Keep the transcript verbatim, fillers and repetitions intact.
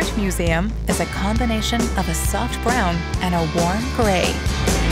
Art Museum is a combination of a soft brown and a warm gray.